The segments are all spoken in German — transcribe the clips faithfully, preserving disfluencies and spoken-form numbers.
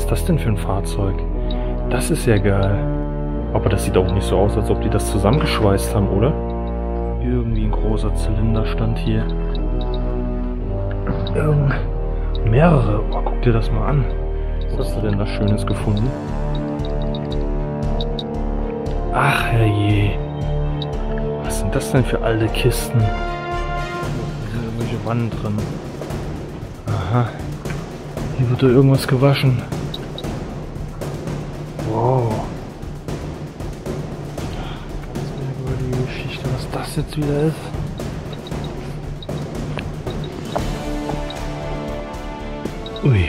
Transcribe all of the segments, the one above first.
ist das denn für ein Fahrzeug? Das ist ja geil. Aber das sieht auch nicht so aus, als ob die das zusammengeschweißt haben, oder? Irgendwie ein großer Zylinder stand hier. Irgend mehrere. Oh, guck dir das mal an. Was hast du denn da Schönes gefunden? Ach herrje. Was sind das denn für alte Kisten? Da sind irgendwelche Wannen drin. Aha. Hier wird da irgendwas gewaschen. Wow. Ganz merkwürdige Geschichte, was das jetzt wieder ist. Ui.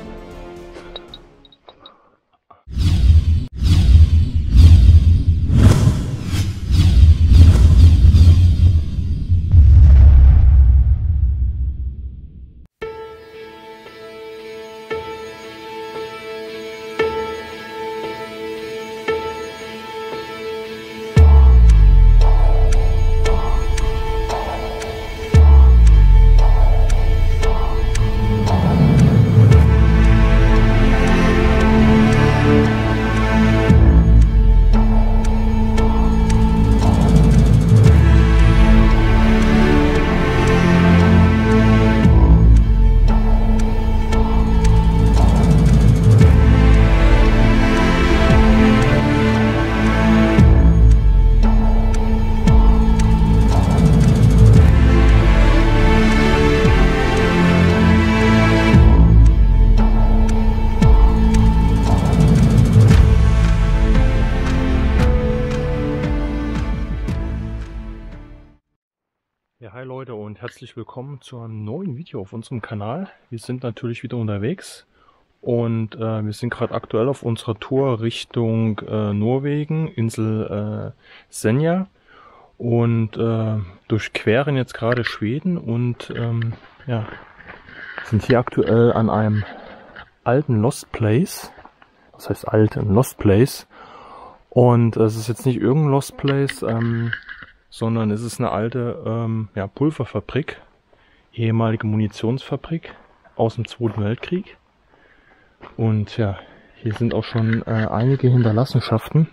Ja, hi Leute und herzlich willkommen zu einem neuen Video auf unserem Kanal. Wir sind natürlich wieder unterwegs und äh, wir sind gerade aktuell auf unserer Tour Richtung äh, Norwegen, Insel äh, Senja, und äh, durchqueren jetzt gerade Schweden und ähm, ja, sind hier aktuell an einem alten Lost Place. Was heißt alt? Ein Lost Place. Und es ist jetzt nicht irgendein Lost Place, ähm, sondern es ist eine alte ähm, ja, Pulverfabrik, ehemalige Munitionsfabrik aus dem Zweiten Weltkrieg. Und ja, hier sind auch schon äh, einige Hinterlassenschaften.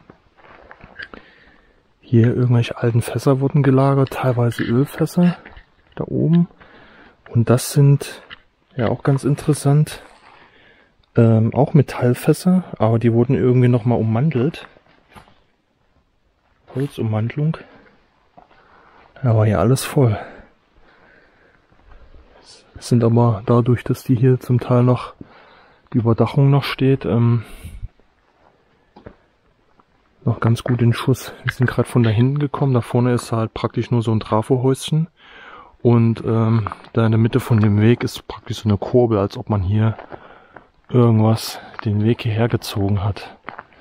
Hier irgendwelche alten Fässer wurden gelagert, teilweise Ölfässer da oben. Und das sind ja auch ganz interessant, ähm, auch Metallfässer, aber die wurden irgendwie nochmal ummantelt. Holzummantelung. Da war hier alles voll. Es sind aber dadurch, dass die hier zum Teil noch die Überdachung noch steht, ähm, noch ganz gut in Schuss. Wir sind gerade von da hinten gekommen. Da vorne ist halt praktisch nur so ein Trafohäuschen. Und ähm, da in der Mitte von dem Weg ist praktisch so eine Kurbel, als ob man hier irgendwas den Weg hierher gezogen hat.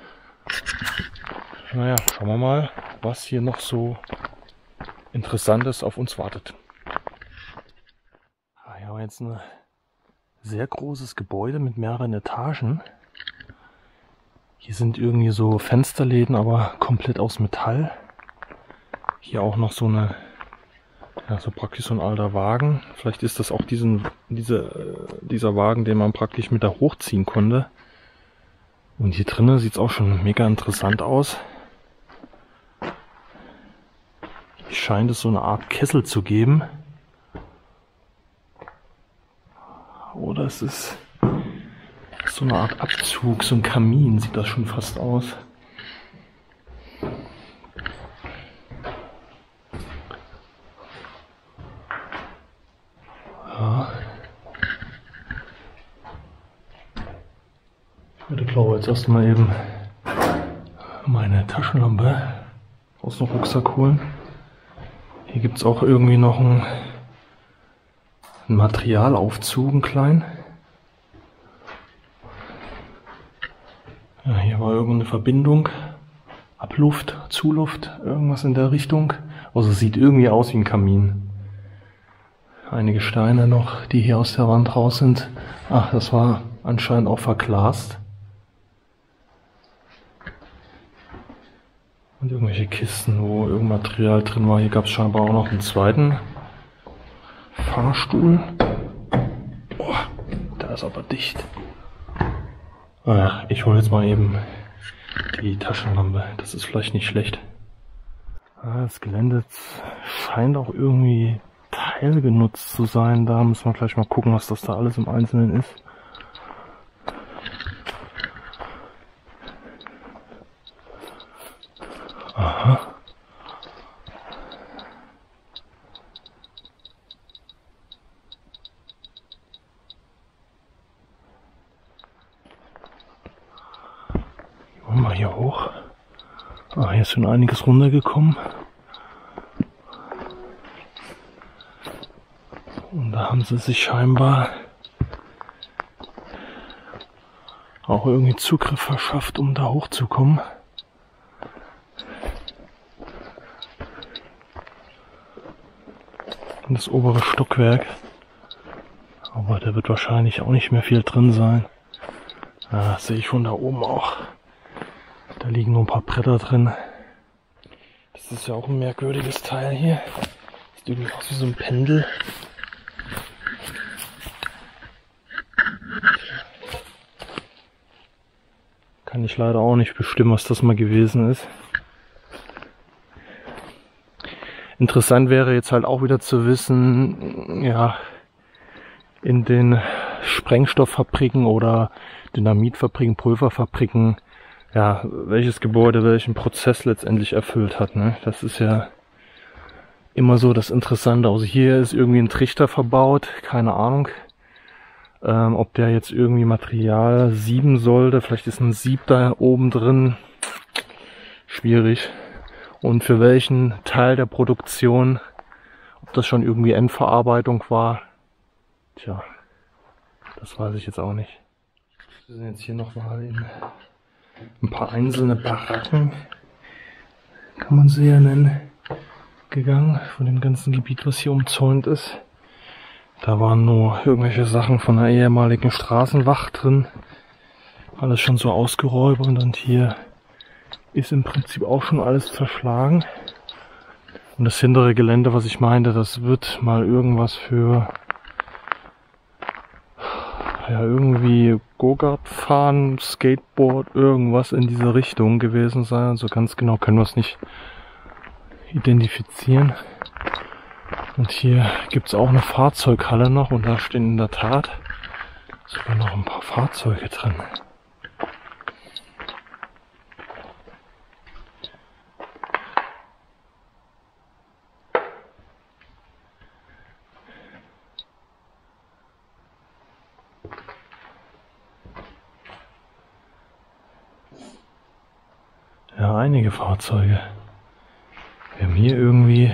Naja, schauen wir mal, was hier noch so Interessantes auf uns wartet. Ah, hier haben wir jetzt ein sehr großes Gebäude mit mehreren Etagen. Hier sind irgendwie so Fensterläden, aber komplett aus Metall. Hier auch noch so eine, ja, so praktisch so ein alter Wagen. Vielleicht ist das auch diesen, diese, dieser Wagen, den man praktisch mit da hochziehen konnte. Und hier drinnen sieht es auch schon mega interessant aus. Scheint es so eine Art Kessel zu geben. Oder es ist so eine Art Abzug, so ein Kamin, sieht das schon fast aus. Ja. Ich würde glaube jetzt erstmal eben meine Taschenlampe aus dem Rucksack holen. Hier gibt es auch irgendwie noch einen, einen Materialaufzug, einen kleinen. Ja, hier war irgendeine Verbindung. Abluft, Zuluft, irgendwas in der Richtung. Also es sieht irgendwie aus wie ein Kamin. Einige Steine noch, die hier aus der Wand raus sind. Ach, das war anscheinend auch verglast. Und irgendwelche Kisten, wo irgendein Material drin war. Hier gab es scheinbar auch noch einen zweiten Fahrstuhl. Boah, der ist aber dicht. Ach, ich hole jetzt mal eben die Taschenlampe. Das ist vielleicht nicht schlecht. Ah, das Gelände scheint auch irgendwie teilgenutzt zu sein. Da müssen wir gleich mal gucken, was das da alles im Einzelnen ist. Aha. Wollen wir hier hoch? Ah, hier ist schon einiges runtergekommen. Und da haben sie sich scheinbar auch irgendwie Zugriff verschafft, um da hochzukommen. In das obere Stockwerk. Aber da wird wahrscheinlich auch nicht mehr viel drin sein. Ah, das sehe ich von da oben auch. Da liegen nur ein paar Bretter drin. Das ist ja auch ein merkwürdiges Teil hier. Sieht irgendwie aus wie so ein Pendel. Kann ich leider auch nicht bestimmen, was das mal gewesen ist. Interessant wäre jetzt halt auch wieder zu wissen, ja, in den Sprengstofffabriken oder Dynamitfabriken, Pulverfabriken, ja, welches Gebäude welchen Prozess letztendlich erfüllt hat, ne? Das ist ja immer so das Interessante. Also hier ist irgendwie ein Trichter verbaut, keine Ahnung, ähm, ob der jetzt irgendwie Material sieben sollte. Vielleicht ist ein Sieb da oben drin. Schwierig. Und für welchen Teil der Produktion, ob das schon irgendwie Endverarbeitung war, tja, das weiß ich jetzt auch nicht. Wir sind jetzt hier nochmal in ein paar einzelne Baracken, kann man sie ja nennen, gegangen, von dem ganzen Gebiet, was hier umzäunt ist. Da waren nur irgendwelche Sachen von einer ehemaligen Straßenwacht drin. Alles schon so ausgeräumt und hier ist im Prinzip auch schon alles zerschlagen. Und das hintere Gelände, was ich meinte, das wird mal irgendwas für ja irgendwie Go-Kart fahren, Skateboard, irgendwas in diese Richtung gewesen sein. Also ganz genau können wir es nicht identifizieren. Und hier gibt es auch eine Fahrzeughalle noch und da stehen in der Tat sogar noch ein paar Fahrzeuge drin. Ja, einige Fahrzeuge. Wir haben hier irgendwie...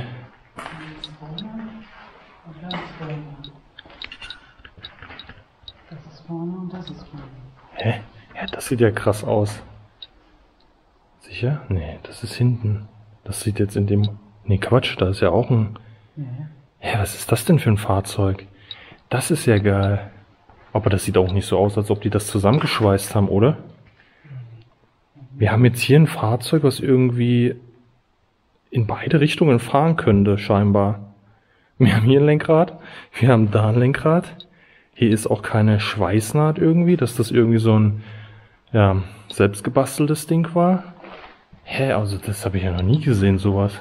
Das ist vorne und das ist vorne. Hä? Ja, das sieht ja krass aus. Sicher? Nee, das ist hinten. Das sieht jetzt in dem... Nee, Quatsch, da ist ja auch ein... Ja. Hä, was ist das denn für ein Fahrzeug? Das ist ja geil. Aber das sieht auch nicht so aus, als ob die das zusammengeschweißt haben, oder? Wir haben jetzt hier ein Fahrzeug, was irgendwie in beide Richtungen fahren könnte, scheinbar. Wir haben hier ein Lenkrad, wir haben da ein Lenkrad. Hier ist auch keine Schweißnaht irgendwie, dass das irgendwie so ein ja, selbstgebasteltes Ding war. Hä, also das habe ich ja noch nie gesehen, sowas.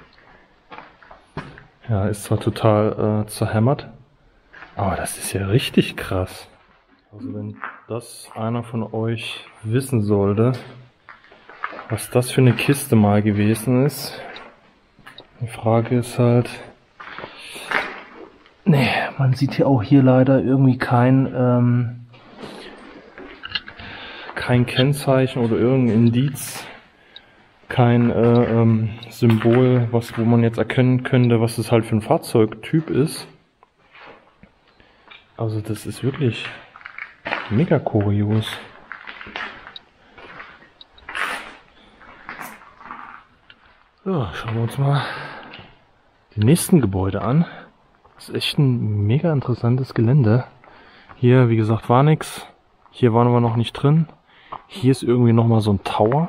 Ja, ist zwar total äh, zerhämmert, aber das ist ja richtig krass. Also wenn das einer von euch wissen sollte, was das für eine Kiste mal gewesen ist. Die Frage ist halt... Nee, man sieht hier auch hier leider irgendwie kein, ähm, kein Kennzeichen oder irgendein Indiz. Kein äh, ähm, Symbol, was, wo man jetzt erkennen könnte, was das halt für ein Fahrzeugtyp ist. Also das ist wirklich mega kurios. So, schauen wir uns mal die nächsten Gebäude an. Das ist echt ein mega interessantes Gelände. Hier, wie gesagt, war nix. Hier waren wir noch nicht drin. Hier ist irgendwie nochmal so ein Tower.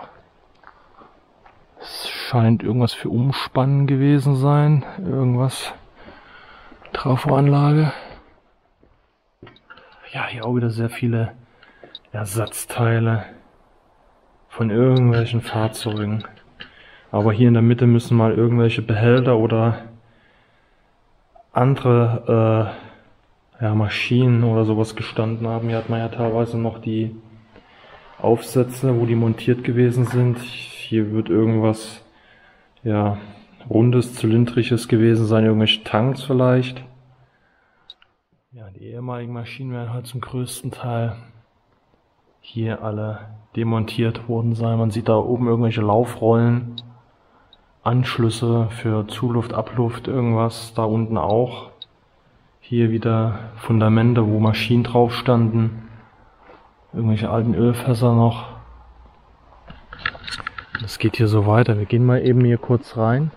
Es scheint irgendwas für Umspannen gewesen sein. Irgendwas. Trafoanlage. Ja, hier auch wieder sehr viele Ersatzteile von irgendwelchen Fahrzeugen. Aber hier in der Mitte müssen mal irgendwelche Behälter oder andere äh, ja, Maschinen oder sowas gestanden haben. Hier hat man ja teilweise noch die Aufsätze, wo die montiert gewesen sind. Hier wird irgendwas ja rundes, zylindrisches gewesen sein, irgendwelche Tanks vielleicht. Ja, die ehemaligen Maschinen werden halt zum größten Teil hier alle demontiert worden sein. Man sieht da oben irgendwelche Laufrollen, Anschlüsse für Zuluft, Abluft, irgendwas. Da unten auch. Hier wieder Fundamente, wo Maschinen drauf standen. Irgendwelche alten Ölfässer noch. Das geht hier so weiter. Wir gehen mal eben hier kurz rein.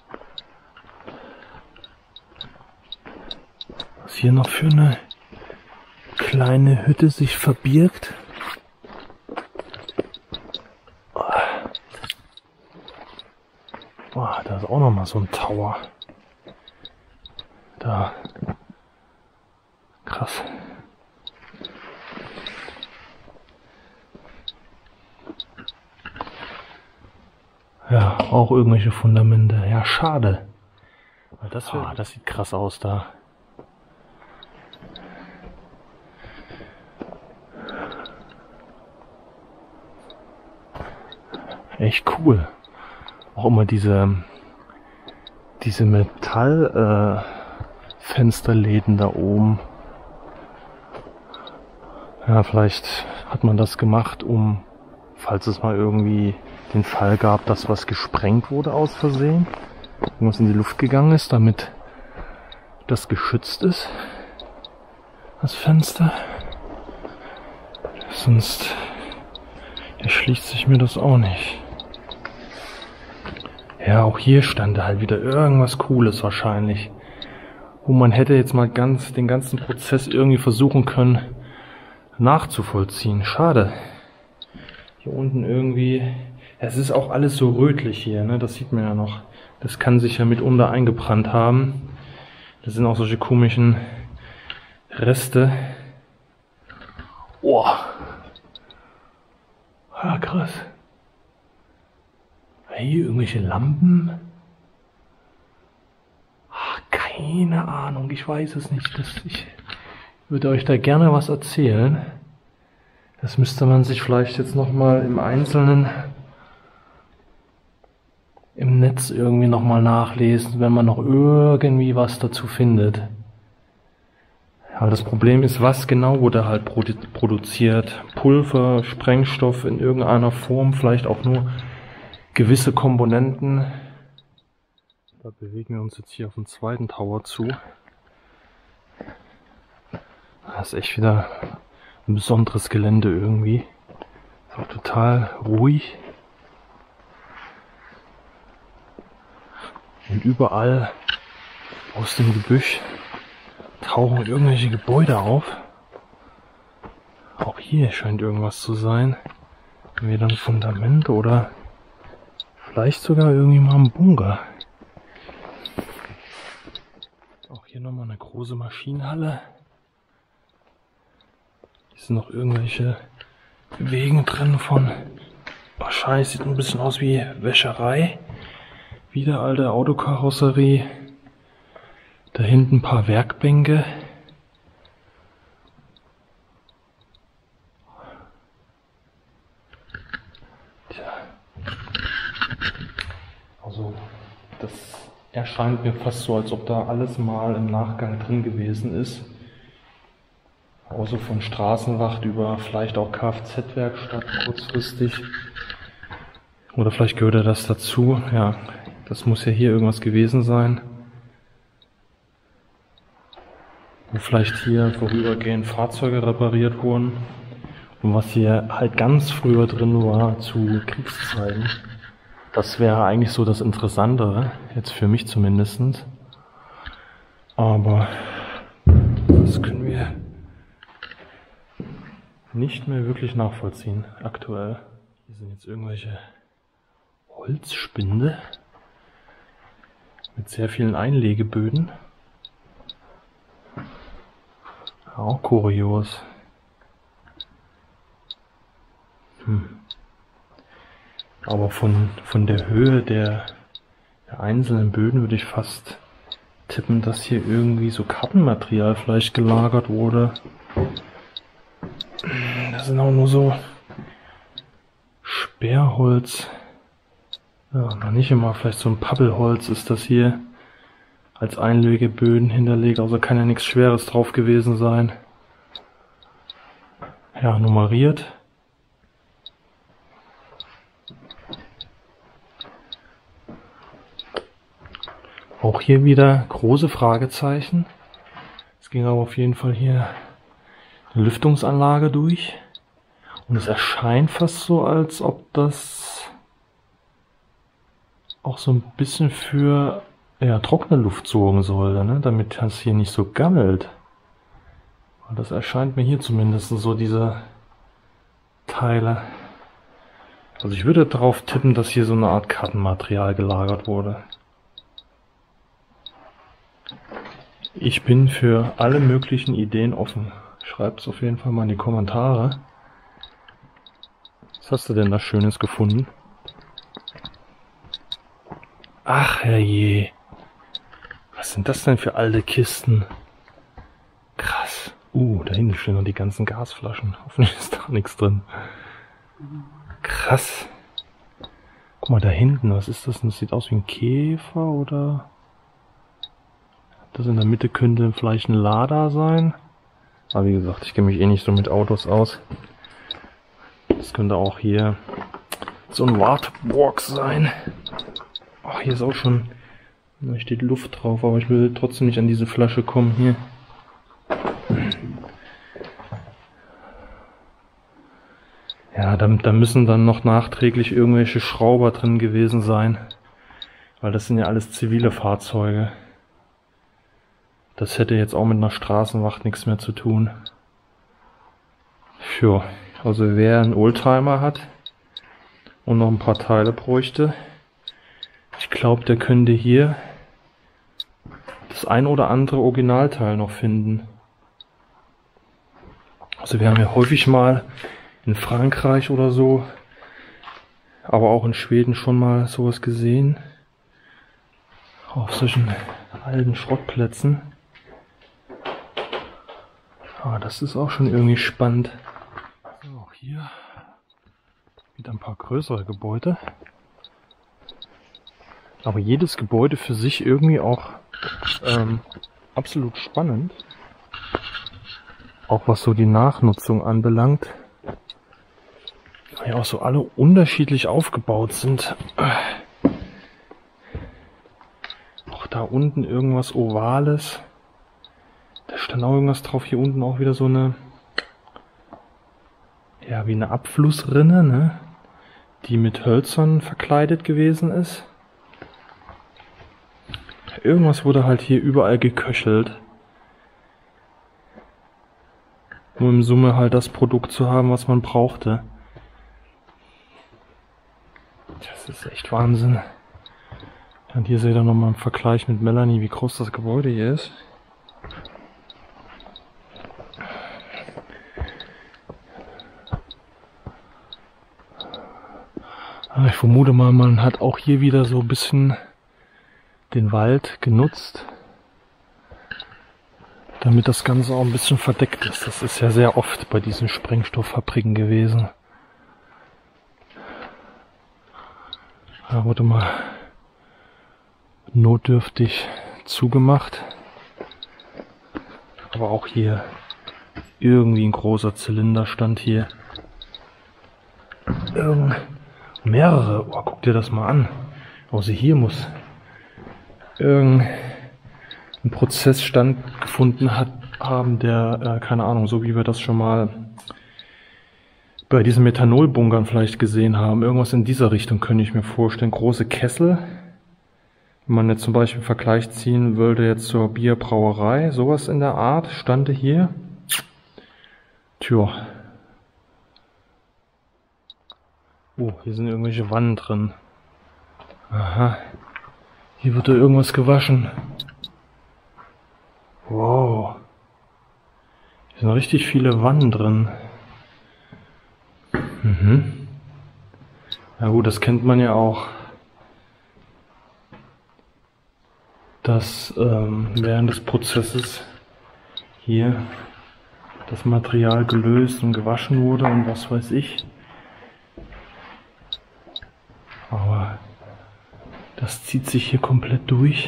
Was hier noch für eine kleine Hütte sich verbirgt. Oh, da ist auch noch mal so ein Tower. Da. Krass. Ja, auch irgendwelche Fundamente. Ja, schade. Das, oh, das sieht krass aus da. Echt cool. Auch immer diese diese Metallfensterläden äh, da oben. Ja, vielleicht hat man das gemacht, um, falls es mal irgendwie den Fall gab, dass was gesprengt wurde aus Versehen, irgendwas in die Luft gegangen ist, damit das geschützt ist, das Fenster. Sonst erschließt sich mir das auch nicht. Ja, auch hier stand halt wieder irgendwas Cooles wahrscheinlich. Wo man hätte jetzt mal ganz den ganzen Prozess irgendwie versuchen können nachzuvollziehen. Schade. Hier unten irgendwie... Es ist auch alles so rötlich hier, ne? Das sieht man ja noch. Das kann sich ja mitunter eingebrannt haben. Das sind auch solche komischen Reste. Oh. Ja, krass. Hier irgendwelche Lampen? Ach, keine Ahnung, ich weiß es nicht. Das, ich würde euch da gerne was erzählen. Das müsste man sich vielleicht jetzt nochmal im Einzelnen im Netz irgendwie nochmal nachlesen, wenn man noch irgendwie was dazu findet. Aber das Problem ist, was genau wurde halt produ produziert? Pulver, Sprengstoff in irgendeiner Form, vielleicht auch nur gewisse Komponenten. Da bewegen wir uns jetzt hier auf den zweiten Tower zu. Das ist echt wieder ein besonderes Gelände irgendwie. Ist auch total ruhig. Und überall aus dem Gebüsch tauchen irgendwelche Gebäude auf. Auch hier scheint irgendwas zu sein. Entweder ein Fundament oder vielleicht sogar irgendwie mal ein Bunker. Auch hier nochmal eine große Maschinenhalle. Hier sind noch irgendwelche Wegen drin von... Wahrscheinlich sieht ein bisschen aus wie Wäscherei. Wieder alte Autokarosserie. Da hinten ein paar Werkbänke. Tja. Also, das erscheint mir fast so, als ob da alles mal im Nachgang drin gewesen ist. Außer von Straßenwacht über vielleicht auch Kfz-Werkstatt kurzfristig. Oder vielleicht gehört das dazu. Ja, das muss ja hier irgendwas gewesen sein. Wo vielleicht hier vorübergehend Fahrzeuge repariert wurden. Und was hier halt ganz früher drin war zu Kriegszeiten. Das wäre eigentlich so das Interessantere, jetzt für mich zumindest. Aber das können wir nicht mehr wirklich nachvollziehen aktuell. Hier sind jetzt irgendwelche Holzspinde mit sehr vielen Einlegeböden. Auch kurios. Hm. Aber von, von der Höhe der, der einzelnen Böden würde ich fast tippen, dass hier irgendwie so Kartenmaterial vielleicht gelagert wurde. Das sind auch nur so Sperrholz. Ja, noch nicht immer, vielleicht so ein Pappelholz ist das hier als Einlegeböden hinterlegt, also kann ja nichts Schweres drauf gewesen sein. Ja, nummeriert. Auch hier wieder große Fragezeichen. Es ging aber auf jeden Fall hier eine Lüftungsanlage durch. Und es erscheint fast so, als ob das auch so ein bisschen für ja, trockene Luft sorgen sollte, ne? Damit das hier nicht so gammelt. Und das erscheint mir hier zumindest so, diese Teile. Also ich würde darauf tippen, dass hier so eine Art Kartenmaterial gelagert wurde. Ich bin für alle möglichen Ideen offen. Schreibt es auf jeden Fall mal in die Kommentare. Was hast du denn da Schönes gefunden? Ach herrje. Was sind das denn für alte Kisten? Krass. Uh, da hinten stehen noch die ganzen Gasflaschen. Hoffentlich ist da nichts drin. Krass. Guck mal da hinten, was ist das denn? Das sieht aus wie ein Käfer oder... Das in der Mitte könnte vielleicht ein Lada sein. Aber wie gesagt, ich kenne mich eh nicht so mit Autos aus. Das könnte auch hier so ein Wartburg sein. Oh, hier ist auch schon... Da steht Luft drauf, aber ich will trotzdem nicht an diese Flasche kommen hier. Ja, da, da müssen dann noch nachträglich irgendwelche Schrauber drin gewesen sein. Weil das sind ja alles zivile Fahrzeuge. Das hätte jetzt auch mit einer Straßenwacht nichts mehr zu tun. Ja, also wer einen Oldtimer hat und noch ein paar Teile bräuchte, ich glaube, der könnte hier das ein oder andere Originalteil noch finden. Also wir haben ja häufig mal in Frankreich oder so, aber auch in Schweden schon mal sowas gesehen. Auf solchen alten Schrottplätzen. Ah, das ist auch schon irgendwie spannend. So, auch hier wieder ein paar größere Gebäude. Aber jedes Gebäude für sich irgendwie auch ähm, absolut spannend. Auch was so die Nachnutzung anbelangt. Weil ja auch so alle unterschiedlich aufgebaut sind. Auch da unten irgendwas Ovales. Da stand auch irgendwas drauf. Hier unten auch wieder so eine, ja, wie eine Abflussrinne, ne? Die mit Hölzern verkleidet gewesen ist. Irgendwas wurde halt hier überall geköchelt. Um im Summe halt das Produkt zu haben, was man brauchte. Das ist echt Wahnsinn. Und hier seht ihr nochmal im Vergleich mit Melanie, wie groß das Gebäude hier ist. Aber ich vermute mal, man hat auch hier wieder so ein bisschen den Wald genutzt, damit das Ganze auch ein bisschen verdeckt ist. Das ist ja sehr oft bei diesen Sprengstofffabriken gewesen. Da wurde mal notdürftig zugemacht. Aber auch hier irgendwie ein großer Zylinder stand hier. Irgend mehrere. Oh, guck dir das mal an. Also hier muss irgendein Prozess stattgefunden hat, haben, der, äh, keine Ahnung, so wie wir das schon mal bei diesen Methanolbunkern vielleicht gesehen haben. Irgendwas in dieser Richtung könnte ich mir vorstellen. Große Kessel. Wenn man jetzt zum Beispiel einen Vergleich ziehen würde jetzt zur Bierbrauerei, sowas in der Art stande hier. Tja. Oh, hier sind irgendwelche Wannen drin. Aha. Hier wird da irgendwas gewaschen. Wow. Hier sind richtig viele Wannen drin. Mhm. Ja gut, das kennt man ja auch, dass ähm, während des Prozesses hier das Material gelöst und gewaschen wurde und was weiß ich. Aber das zieht sich hier komplett durch.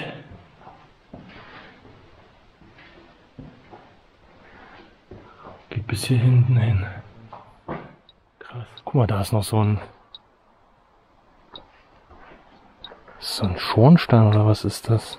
Geht bis hier hinten hin. Krass. Guck mal, da ist noch so ein... Ist so ein Schornstein oder was ist das?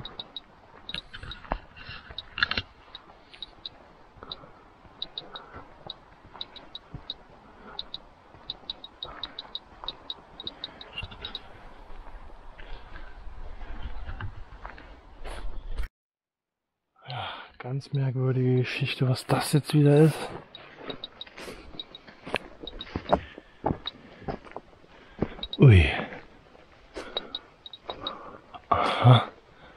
Ja, ganz merkwürdige Geschichte, was das jetzt wieder ist. Ui. Aha.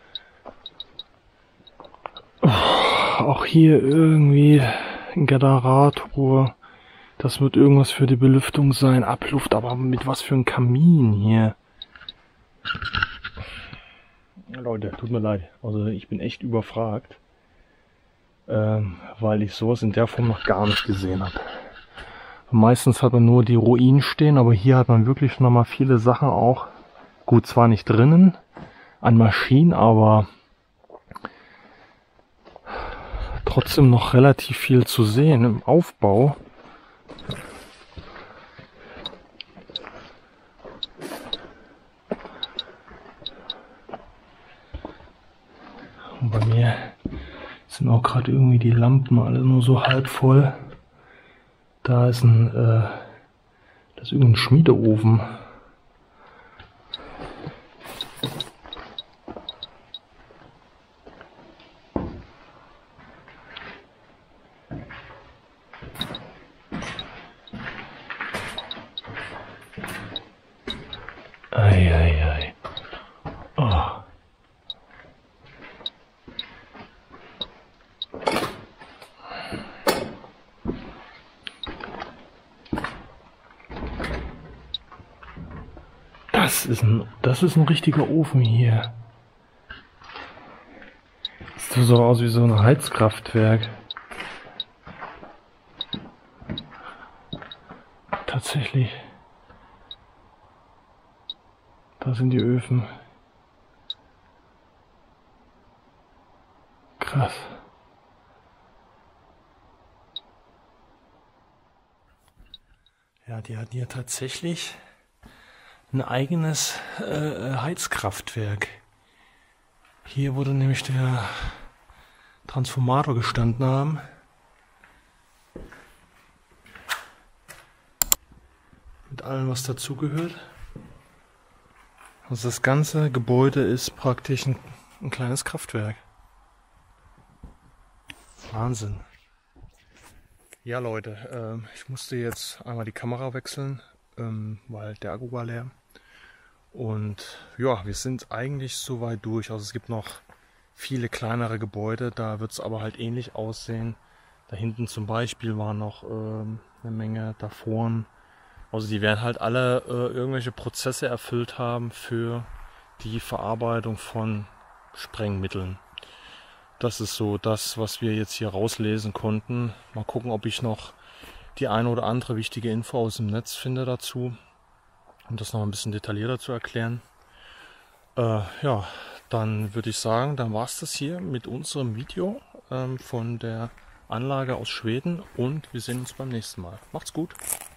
Oh, auch hier irgendwie ein Generator. Das wird irgendwas für die Belüftung sein. Abluft, aber mit was für ein Kamin hier. Leute, tut mir leid. Also ich bin echt überfragt. Ähm, weil ich sowas in der Form noch gar nicht gesehen habe. Meistens hat man nur die Ruinen stehen, aber hier hat man wirklich noch mal viele Sachen auch. Gut, zwar nicht drinnen an Maschinen, aber trotzdem noch relativ viel zu sehen im Aufbau. Und bei mir sind auch gerade irgendwie die Lampen alle nur so halb voll. Da ist ein, äh, das ist irgendein Schmiedeofen. Eieiei. Oh. Das ist ein, das ist ein richtiger Ofen hier. Sieht so aus wie so ein Heizkraftwerk. Tatsächlich. Da sind die Öfen. Krass. Ja, die hatten hier tatsächlich ein eigenes äh, Heizkraftwerk. Hier wurde nämlich der Transformator gestanden haben. Mit allem, was dazugehört. Also das ganze Gebäude ist praktisch ein, ein kleines Kraftwerk. Wahnsinn. Ja Leute, ähm, ich musste jetzt einmal die Kamera wechseln, ähm, weil der Akku war leer. Und ja, wir sind eigentlich soweit durch. Also es gibt noch viele kleinere Gebäude, da wird es aber halt ähnlich aussehen. Da hinten zum Beispiel war noch ähm, eine Menge, da vorn. Also die werden halt alle äh, irgendwelche Prozesse erfüllt haben für die Verarbeitung von Sprengmitteln. Das ist so das, was wir jetzt hier rauslesen konnten. Mal gucken, ob ich noch die eine oder andere wichtige Info aus dem Netz finde dazu, um das noch ein bisschen detaillierter zu erklären. Äh, ja, dann würde ich sagen, dann war es das hier mit unserem Video ähm, von der Anlage aus Schweden und wir sehen uns beim nächsten Mal. Macht's gut!